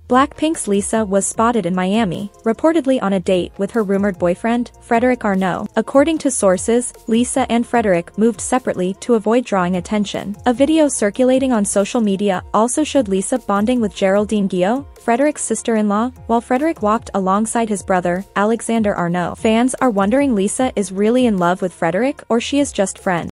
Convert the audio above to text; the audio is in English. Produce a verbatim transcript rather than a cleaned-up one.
Blackpink's Lisa was spotted in Miami, reportedly on a date with her rumored boyfriend, Frédéric Arnault. According to sources, Lisa and Frédéric moved separately to avoid drawing attention. A video circulating on social media also showed Lisa bonding with Geraldine Guillot, Frédéric's sister-in-law, while Frédéric walked alongside his brother, Alexander Arnault. Fans are wondering Lisa is really in love with Frédéric or she is just friends.